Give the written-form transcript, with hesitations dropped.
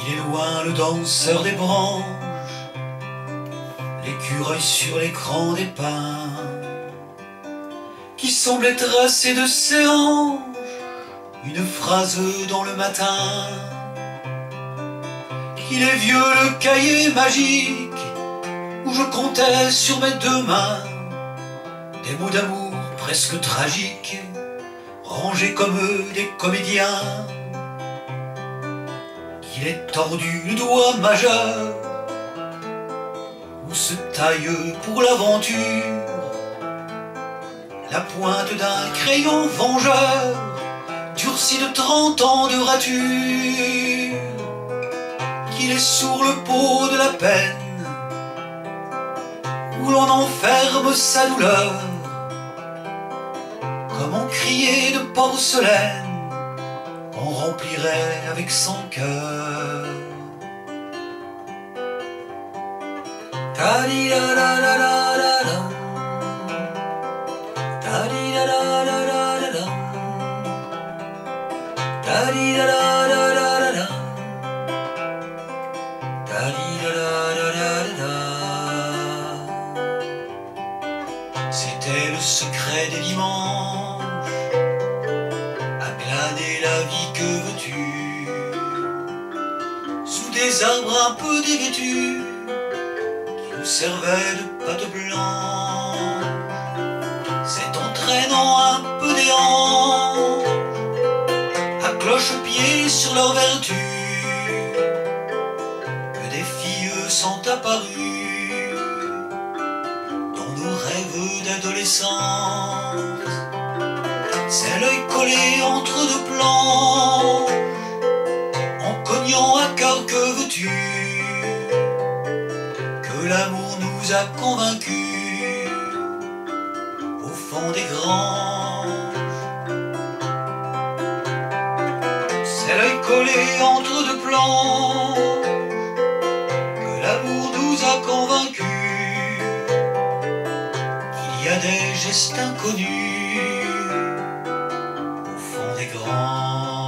Il est loin le danseur des branches, l'écureuil sur l'écran des pins, qui semblait tracer de ses hanches une phrase dans le matin. Il est vieux le cahier magique où je comptais sur mes deux mains des mots d'amour presque tragiques, rangés comme des comédiens. Il est tordu le doigt majeur où se taille pour l'aventure la pointe d'un crayon vengeur durci de 30 ans de rature. Qu'il est sourd le pot de la peine où l'on enferme sa douleur. Comment crier de porcelaine qu'on remplirait avec son cœur. Ta-di-da-da-da-da-da-da, ta-di-da-da-da-da-da-da, ta-di-da-da-da-da-da-da, ta-di-da-da-da-da-da. C'était le secret des dimanches, à glaner la vie, que veux-tu, sous des arbres un peu dévêtus qui nous servaient de pâte blanche. C'est en traînant un peu des hanches à cloche-pied sur leur vertu que des filles sont apparues dans nos rêves d'adolescence. C'est l'œil collé entre deux planches, en cognant à cœur, que veux-tu, que l'amour nous a convaincus au fond des granges. C'est l'œil collé entre deux planches que l'amour nous a convaincus qu'il y a des gestes inconnus au fond des granges.